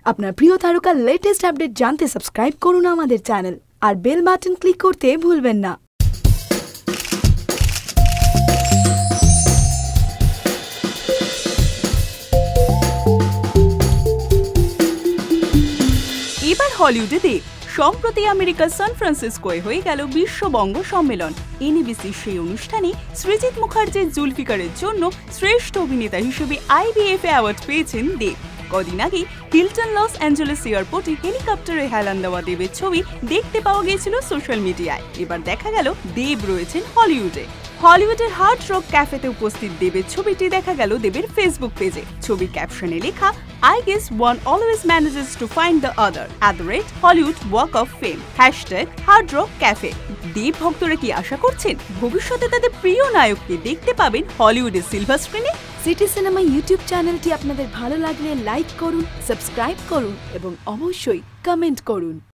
আপনার প্রিয় তারকার লেটেস্ট আপডেট জানতে সাবস্ক্রাইব করুন আমাদের চ্যানেল আর বেল বাটন ক্লিক করতে ভুলবেন না। এবার হলিউডে দেব। সম্প্রতি আমেরিকার সান ফ্রান্সিসকোয় হয়ে গেল বিশ্ব বঙ্গ সম্মেলন। এনবিসির সেই অনুষ্ঠানে সৃজিত মুখার্জির জুলফিকারের জন্য শ্রেষ্ঠ অভিনেতা হিসেবে IBFA অ্যাওয়ার্ড পেয়েছেন দেব। কদিন আগে হিলটন লস অ্যাঞ্জেলেস এয়ারপোর্টে হেলিকপ্টারে হেলান দেওয়া দেবের ছবি দেখতে পাওয়া গিয়েছিল সোশ্যাল মিডিয়ায়। এবার দেখা গেল দেব রয়েছেন হলিউডে। হলিউডের হার্ড রক ক্যাফেতে উপস্থিত দেবের ছবিটি দেখা গেল দেবের ফেসবুক পেজে। ছবির ক্যাপশনে লেখা, I guess one always manages to find the other @Hollywood Walk of Fame #HardRockCafe। দেব ভক্তরা কি আশা করছেন ভবিষ্যতে তাদের প্রিয় নায়ককে দেখতে পাবেন হলিউডের সিলভার স্ক্রিনে? সিটি সিনেমা ইউটিউব চ্যানেলটি আপনাদের ভালো লাগলে লাইক করুন, সাবস্ক্রাইব করুন এবং অবশ্যই কমেন্ট করুন।